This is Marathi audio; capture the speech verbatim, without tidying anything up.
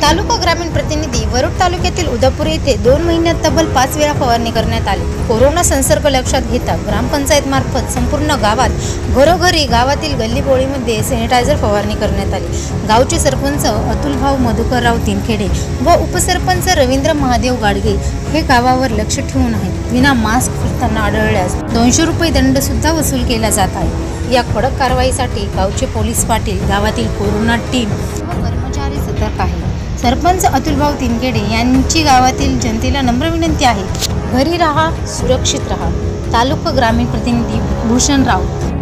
तालुका ग्रामीण प्रतिनिधी वरुड तालुक्यातील उदापूर येथे दोन महिन्यात तब्बल पाच वेळा फवारणी करण्यात आली। कोरोना संसर्ग लक्षात घेता ग्रामपंचायत मार्फत संपूर्ण गावात घरोघरी गावातील गल्लीबोळीमध्ये सॅनिटायझर फवारणी करण्यात आली। गावचे सरपंच अतुलभाऊ मधुकरराव तिनखेडे व उपसरपंच रवींद्र महादेव गाडगे हे गावावर लक्ष ठेवून आहेत। विना मास्क फिरताना आढळल्यास दोनशे रुपये दंड सुद्धा वसूल केला जात आहे। या कडक कारवाईसाठी गावचे पोलीस पाटील, गावातील कोरोना टीम व कर्मचारी सतर्क आहे। सरपंच अतुलभाऊ तिनखेडे यांची गावातील जनतेला नम्र विनंती आहे, घरी राहा, सुरक्षित राहा। तालुका ग्रामीण प्रतिनिधी भूषण राऊत।